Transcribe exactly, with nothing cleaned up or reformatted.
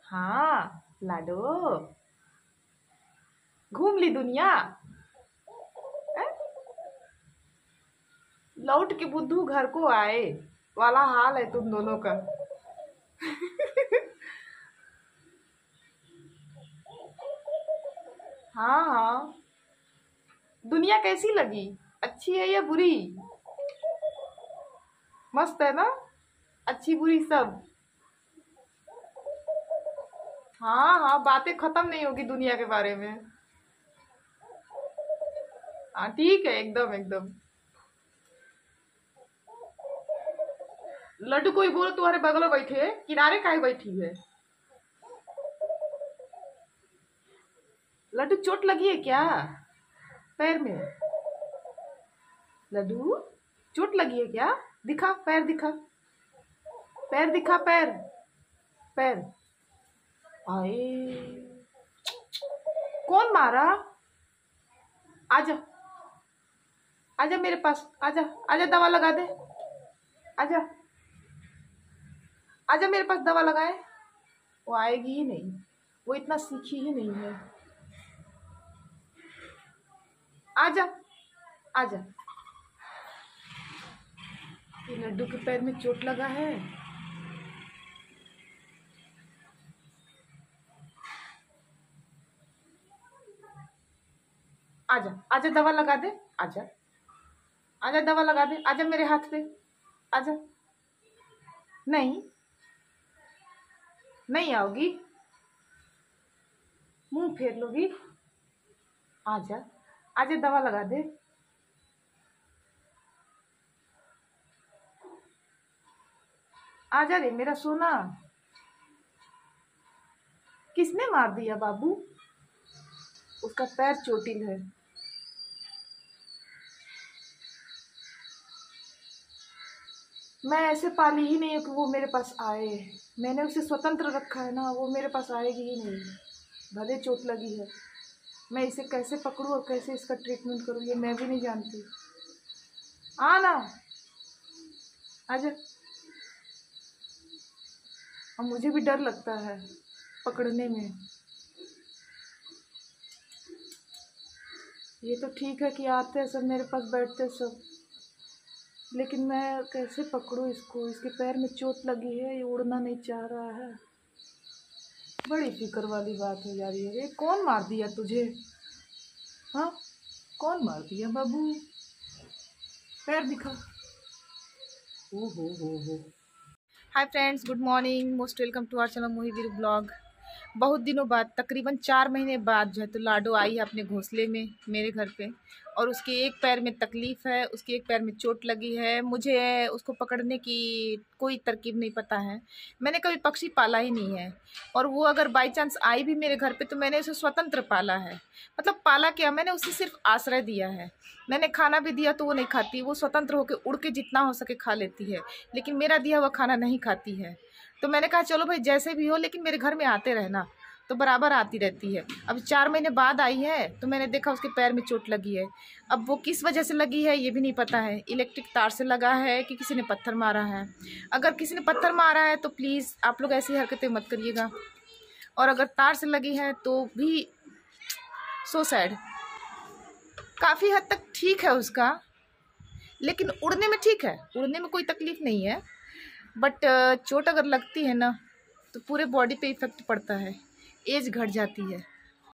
हाँ लाडो, घूम ली दुनिया। हैं? लौट के बुद्धू घर को आए वाला हाल है तुम दोनों का। हाँ हाँ, दुनिया कैसी लगी? अच्छी है या बुरी? मस्त है ना? अच्छी बुरी सब। हाँ हाँ, बातें खत्म नहीं होगी दुनिया के बारे में। हाँ ठीक है, एकदम एकदम। लड्डू कोई बोलो तुम्हारे बगल में बैठे है, किनारे काहे बैठी है? लड्डू चोट लगी है क्या पैर में? लड्डू चोट लगी है क्या? दिखा पैर, दिखा पैर, दिखा पैर, पैर। आए, कौन मारा? आजा आजा मेरे पास, आजा आजा, दवा लगा दे। आजा आजा मेरे पास, दवा लगाए। वो आएगी ही नहीं, वो इतना सीखी ही नहीं है। आजा आजा। ये लड्डू के पैर में चोट लगा है। आजा आजा, दवा लगा दे। आजा आजा, दवा लगा दे। आजा मेरे हाथ पे, आजा। नहीं नहीं आओगी, मुंह फेर लोगी। आजा आजा, दवा लगा दे। आजा रे मेरा सोना। किसने मार दिया बाबू? उसका पैर चोटिल है। मैं ऐसे पाली ही नहीं है कि वो मेरे पास आए। मैंने उसे स्वतंत्र रखा है ना, वो मेरे पास आएगी ही नहीं। भले चोट लगी है, मैं इसे कैसे पकड़ूं और कैसे इसका ट्रीटमेंट करूं ये मैं भी नहीं जानती। आ ना, आजा। और मुझे भी डर लगता है पकड़ने में। ये तो ठीक है कि आते हैं सब मेरे पास, बैठते सब, लेकिन मैं कैसे पकड़ूं इसको? इसके पैर में चोट लगी है, ये उड़ना नहीं चाह रहा है। बड़ी फिक्र वाली बात हो जा रही है। ये कौन मार दिया तुझे? हाँ, कौन मार दिया बाबू? पैर दिखा। ओ हो हो हो। Hi friends, good morning, most welcome to our channel Mohi Veeru blog. बहुत दिनों बाद, तकरीबन चार महीने बाद जो है तो लाडो आई है अपने घोंसले में मेरे घर पे, और उसके एक पैर में तकलीफ़ है, उसके एक पैर में चोट लगी है। मुझे उसको पकड़ने की कोई तरकीब नहीं पता है। मैंने कभी पक्षी पाला ही नहीं है, और वो अगर बाई चांस आई भी मेरे घर पे तो मैंने उसे स्वतंत्र पाला है। मतलब पाला क्या, मैंने उसे सिर्फ आश्रय दिया है। मैंने खाना भी दिया तो वो नहीं खाती, वो स्वतंत्र होकर उड़ के जितना हो सके खा लेती है, लेकिन मेरा दिया हुआ खाना नहीं खाती है। तो मैंने कहा चलो भाई जैसे भी हो, लेकिन मेरे घर में आते रहना। तो बराबर आती रहती है। अब चार महीने बाद आई है तो मैंने देखा उसके पैर में चोट लगी है। अब वो किस वजह से लगी है ये भी नहीं पता है। इलेक्ट्रिक तार से लगा है कि किसी ने पत्थर मारा है। अगर किसी ने पत्थर मारा है तो प्लीज़ आप लोग ऐसी हरकतें मत करिएगा, और अगर तार से लगी है तो भी सो सैड। काफ़ी हद तक ठीक है उसका, लेकिन उड़ने में ठीक है, उड़ने में कोई तकलीफ़ नहीं है। बट चोट अगर लगती है ना तो पूरे बॉडी पे इफ़ेक्ट पड़ता है, एज घट जाती है।